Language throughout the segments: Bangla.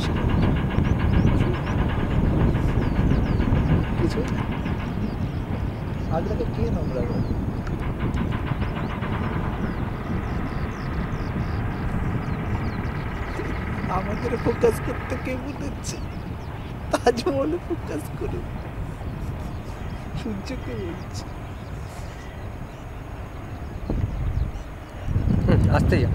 বেশি কিছু আগ্রাকে কে নোংরা করে আমাদের ফোকাস করতে কে বলেছে তাজমহলে ফোকাস করে সূর্যকে বলছে আসতে যা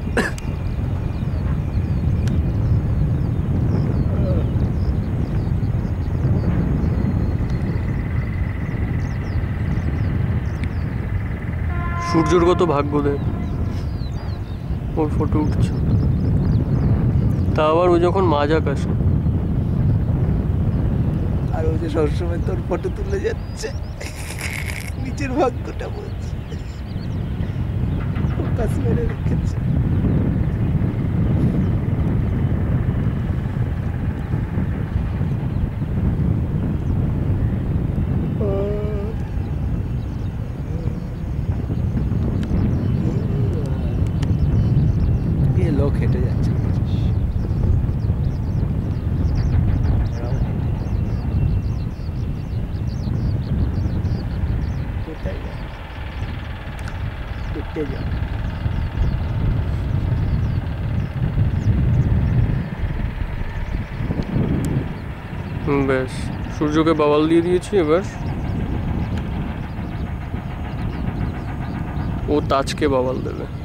সূর্যর কত ভাগ্য দেয় ওর ফটো উঠছে তা আবার ও যখন মাঝ আকাশে আর ও যে সবসময় তোর ফটো তুলে যাচ্ছে নিচের ভাগ্যটা বলছে ফোকাস মেরে রেখেছে লোক হেঁটে যাচ্ছে কোথায় যায় হেঁটে যায় বেশ সূর্যকে বাওয়াল দিয়ে দিয়েছি এবার ও তাজকে বাওয়াল দেবে